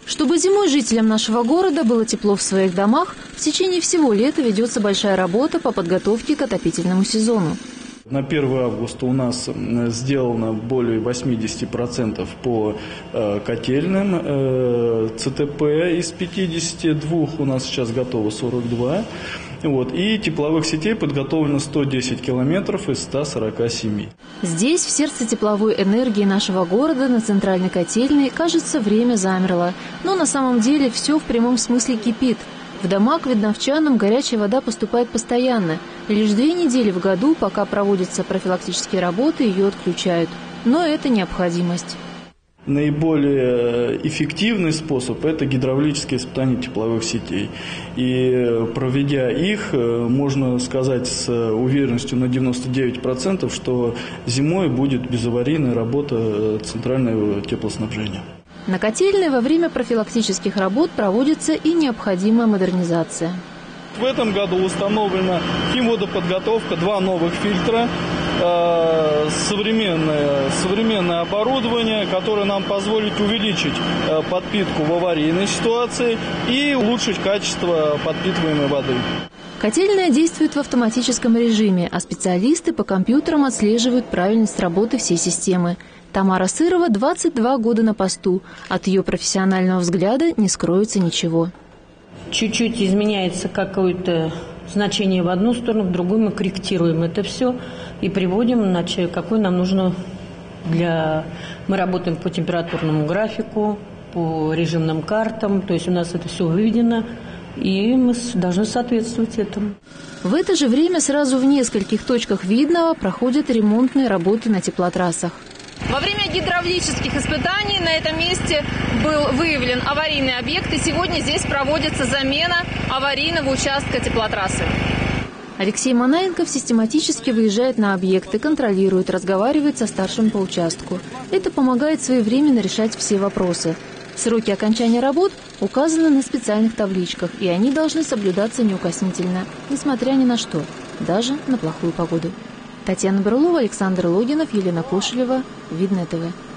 Чтобы зимой жителям нашего города было тепло в своих домах, в течение всего лета ведется большая работа по подготовке к отопительному сезону. На 1 августа у нас сделано более 80% по котельным, ЦТП из 52, у нас сейчас готово 42. И тепловых сетей подготовлено 110 километров из 147. Здесь, в сердце тепловой энергии нашего города, на центральной котельной, кажется, время замерло. Но на самом деле все в прямом смысле кипит. В дома к видновчанам горячая вода поступает постоянно. Лишь 2 недели в году, пока проводятся профилактические работы, ее отключают. Но это необходимость. Наиболее эффективный способ – это гидравлические испытания тепловых сетей. И проведя их, можно сказать с уверенностью на 99%, что зимой будет безаварийная работа центрального теплоснабжения. На котельной во время профилактических работ проводится и необходимая модернизация. В этом году установлена химводоподготовка, 2 новых фильтра, современное оборудование, которое нам позволит увеличить подпитку в аварийной ситуации и улучшить качество подпитываемой воды. Котельная действует в автоматическом режиме, а специалисты по компьютерам отслеживают правильность работы всей системы. Тамара Сырова 22 года на посту. От ее профессионального взгляда не скроется ничего. Чуть-чуть изменяется какое-то значение в одну сторону, в другую мы корректируем это все и приводим, какой нам нужно для... Мы работаем по температурному графику, по режимным картам, то есть у нас это все выведено, и мы должны соответствовать этому. В это же время сразу в нескольких точках Видного проходят ремонтные работы на теплотрассах. Во время гидравлических испытаний на этом месте был выявлен аварийный объект, и сегодня здесь проводится замена аварийного участка теплотрассы. Алексей Манаенков систематически выезжает на объекты, контролирует, разговаривает со старшим по участку. Это помогает своевременно решать все вопросы. Сроки окончания работ указаны на специальных табличках, и они должны соблюдаться неукоснительно, несмотря ни на что, даже на плохую погоду. Татьяна Брылова, Александр Логинов, Елена Кошелева, Видное ТВ.